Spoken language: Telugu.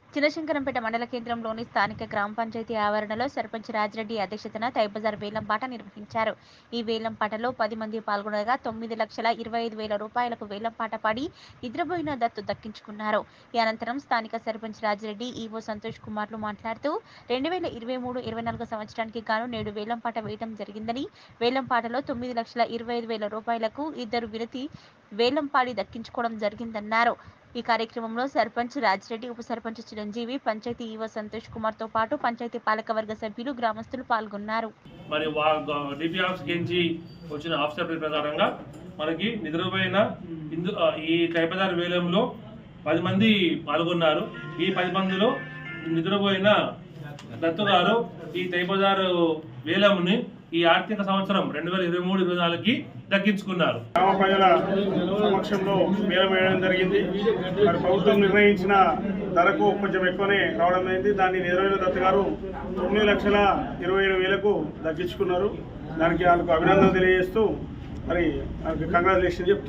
చినశంకరంపేట మండల కేంద్రంలోని స్థానిక గ్రామ పంచాయతీ ఆవరణలో సర్పంచ్ రాజిరెడ్డి అధ్యక్షతన తైబజార్ వేలంపాట నిర్వహించారు. ఈ వేలంపాటలో 10 మంది పాల్గొనగా 9,25,000 రూపాయలకు వేలంపాట పడి నిద్రపోయిన దత్తు దక్కించుకున్నారు. ఈ అనంతరం స్థానిక సర్పంచ్ రాజిరెడ్డి ఈవో సంతోష్ కుమార్లు మాట్లాడుతూ 2023-24 సంవత్సరానికి గాను నేడు వేలంపాట వేయడం జరిగిందని, వేలంపాటలో 9,25,000 రూపాయలకు ఇద్దరు విరతి వేలంపాడి దక్కించుకోవడం జరిగిందన్నారు. ఈ కార్యక్రమంలో సర్పంచ్ రాజిరెడ్డి, ఉప సర్పంచ్ చిరంజీవి, పంచాయతీ ఈవో సంతోష్ కుమార్ తో పాటు పంచాయతీ పాలకవర్గ సభ్యులు, గ్రామస్తులు పాల్గొన్నారు. మరి డిపి ఆఫీస్ నుంచి వచ్చిన ఆఫీసర్ ప్రకారంగా మనకి నిద్రపోయిన ఈ తైబజార్ వేలంలో 10 మంది పాల్గొన్నారు. ఈ 10 మందిలో నిద్రపోయిన దత్తు గారు ఈ తైబజార్ వేలంని ఈ ఆర్థిక సంవత్సరం 2023-24కి దక్కించుకున్నారు. గ్రామ ప్రజల సమక్షంలో వేలం వేయడం జరిగింది. మరి ప్రభుత్వం నిర్ణయించిన ధరకు కొంచెం ఎక్కువనే రావడం అయింది. దాన్ని నిద్రపోయిన దత్తు గారు 9,27,000కు దక్కించుకున్నారు. దానికి వాళ్ళకు అభినందన తెలియజేస్తూ మరి కంగ్రాచులేషన్ చెప్తున్నారు.